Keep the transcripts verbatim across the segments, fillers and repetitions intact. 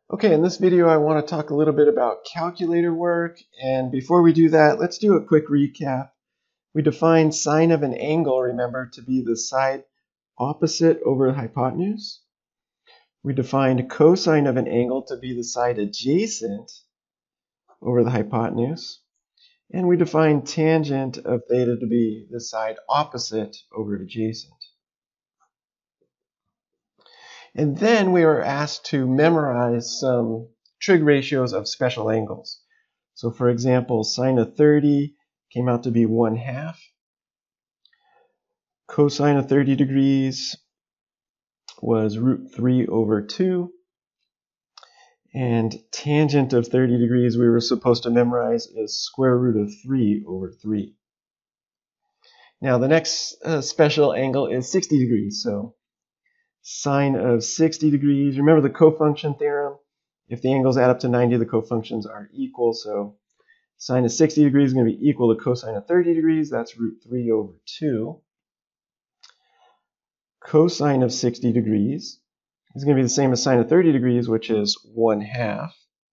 Okay, in this video I want to talk a little bit about calculator work, and before we do that, let's do a quick recap. We defined sine of an angle, remember, to be the side opposite over the hypotenuse. We defined cosine of an angle to be the side adjacent over the hypotenuse. And we defined tangent of theta to be the side opposite over adjacent. And then we were asked to memorize some trig ratios of special angles. So for example, sine of thirty came out to be one half. Cosine of thirty degrees was root three over two. And tangent of thirty degrees we were supposed to memorize is square root of three over three. Now the next uh, special angle is sixty degrees. So sine of sixty degrees, remember the cofunction theorem? If the angles add up to ninety, the cofunctions are equal. So sine of sixty degrees is going to be equal to cosine of thirty degrees. That's root three over two. Cosine of sixty degrees is going to be the same as sine of thirty degrees, which is one half.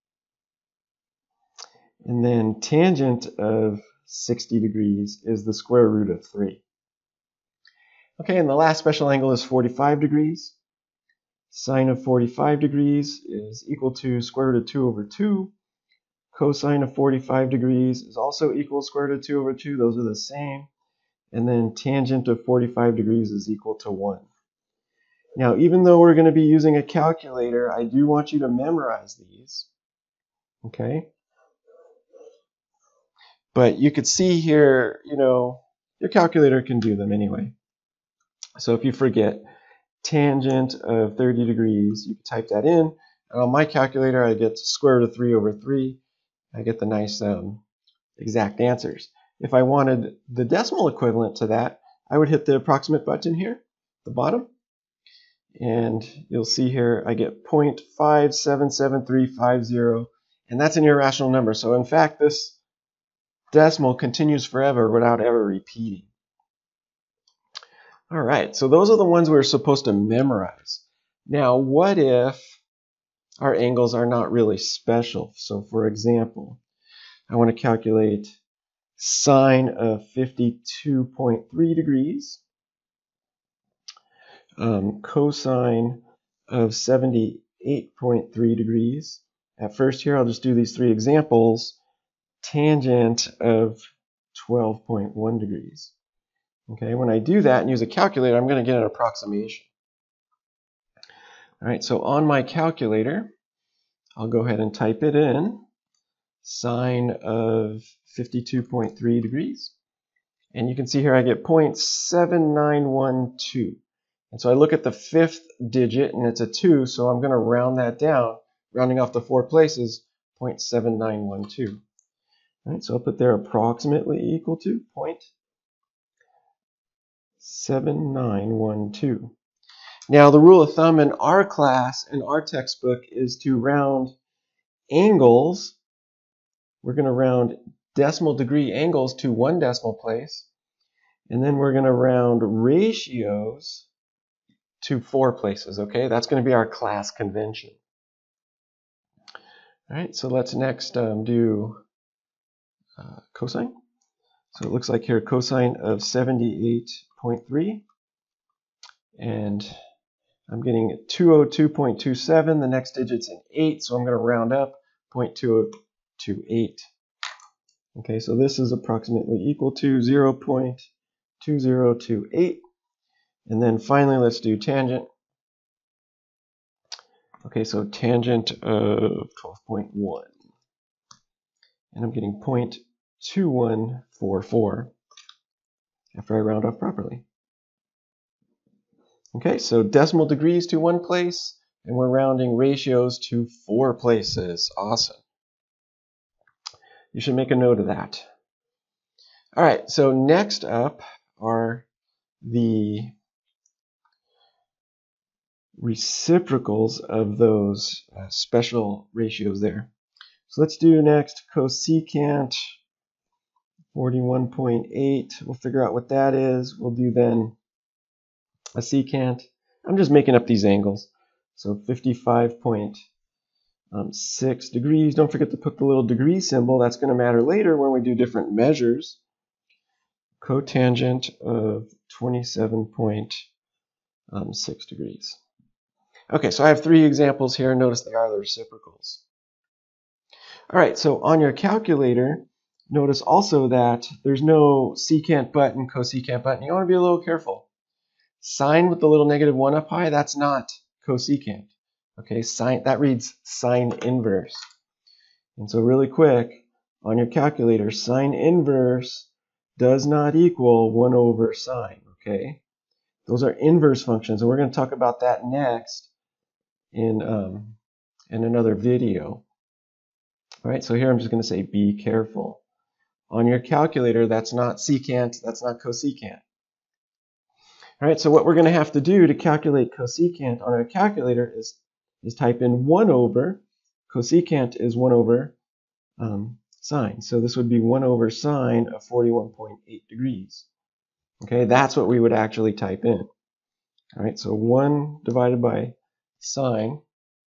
And then tangent of sixty degrees is the square root of three. Okay, and the last special angle is forty-five degrees. Sine of forty-five degrees is equal to square root of two over two. Cosine of forty-five degrees is also equal to square root of two over two. Those are the same. And then tangent of forty-five degrees is equal to one. Now, even though we're going to be using a calculator, I do want you to memorize these. Okay? But you could see here, you know, your calculator can do them anyway. So if you forget tangent of thirty degrees, you can type that in. And on my calculator, I get square root of three over three. I get the nice um, exact answers. If I wanted the decimal equivalent to that, I would hit the approximate button here, the bottom. And you'll see here I get zero point five seven seven three five zero. And that's an irrational number. So in fact, this decimal continues forever without ever repeating. All right, so those are the ones we're supposed to memorize. Now, what if our angles are not really special? So for example, I want to calculate sine of fifty-two point three degrees, um, cosine of seventy-eight point three degrees. At first here, I'll just do these three examples. Tangent of twelve point one degrees. Okay, when I do that and use a calculator, I'm going to get an approximation. All right, so on my calculator, I'll go ahead and type it in. Sine of fifty-two point three degrees. And you can see here I get zero point seven nine one two. And so I look at the fifth digit, and it's a two, so I'm going to round that down, rounding off the four places, zero point seven nine one two. All right, so I'll put there approximately equal to zero point seven nine one two. Now, the rule of thumb in our class, in our textbook, is to round angles. We're going to round decimal degree angles to one decimal place. And then we're going to round ratios to four places. Okay, that's going to be our class convention. All right, so let's next um, do uh, cosine. So it looks like here cosine of seventy-eight point three. And I'm getting two hundred two point two seven. The next digit's an eight, so I'm going to round up zero point two zero two eight. Okay, so this is approximately equal to zero point two zero two eight. And then finally, let's do tangent. Okay, so tangent of twelve point one. And I'm getting zero point two one four four after I round off properly. Okay, so decimal degrees to one place, and we're rounding ratios to four places. Awesome. You should make a note of that. All right, so next up are the reciprocals of those uh, special ratios there. So let's do next cosecant forty-one point eight. We'll figure out what that is. We'll do then a secant. I'm just making up these angles. So fifty-five point um, six degrees. Don't forget to put the little degree symbol. That's going to matter later when we do different measures. Cotangent of twenty-seven point six degrees. Okay, so I have three examples here. Notice they are the reciprocals. All right, so on your calculator, notice also that there's no secant button, cosecant button. You want to be a little careful. Sine with the little negative one up high, that's not cosecant. Okay, sine, that reads sine inverse. And so really quick, on your calculator, sine inverse does not equal one over sine, okay? Those are inverse functions, and we're going to talk about that next in, um, in another video. All right, so here I'm just going to say be careful. On your calculator, that's not secant, that's not cosecant. All right, so what we're going to have to do to calculate cosecant on our calculator is, is type in one over. Cosecant is one over um, sine. So this would be one over sine of forty-one point eight degrees. Okay, that's what we would actually type in. All right, so one divided by sine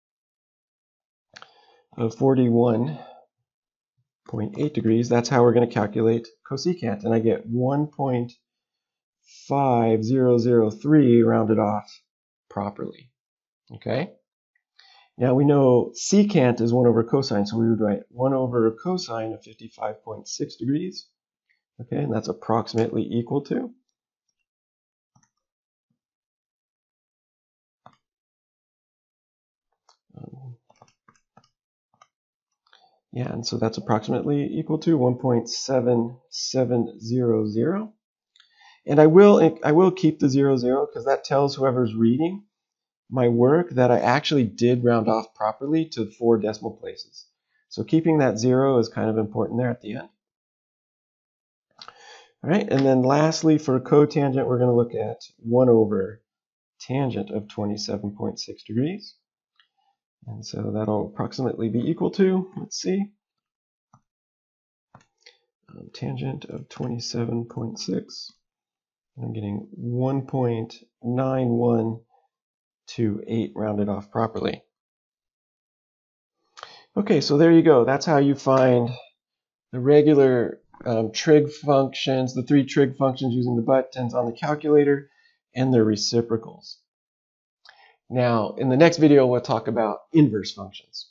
of forty-one point eight degrees, that's how we're going to calculate cosecant. And I get one point five zero zero three rounded off properly. Okay? Now we know secant is one over cosine, so we would write one over cosine of fifty-five point six degrees. Okay, and that's approximately equal to. Um, yeah, and so that's approximately equal to one point seven seven zero zero. And I will I will keep the zero zero because that tells whoever's reading my work that I actually did round off properly to four decimal places. So keeping that zero is kind of important there at the end. All right, and then lastly for cotangent, we're going to look at one over tangent of twenty-seven point six degrees. And so that'll approximately be equal to, let's see, um, tangent of twenty-seven point six. I'm getting one point nine one two eight rounded off properly. Okay, so there you go. That's how you find the regular um, trig functions, the three trig functions using the buttons on the calculator, and their reciprocals. Now, in the next video, we'll talk about inverse functions.